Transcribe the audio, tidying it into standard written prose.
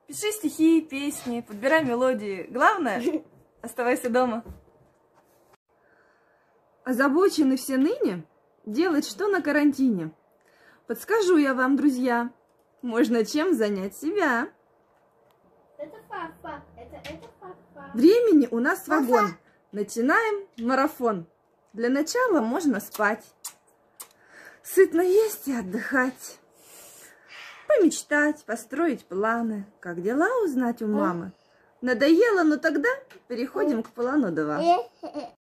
Пиши стихи, песни, подбирай мелодии. Главное, оставайся дома. Озабочены все ныне делать что на карантине. Подскажу я вам, друзья, можно чем занять себя. Это папа, это папа. Времени у нас вагон. Начинаем марафон. Для начала можно спать. Сытно есть и отдыхать. Помечтать, построить планы. Как дела узнать у мамы. Надоело, но тогда переходим к плану 2.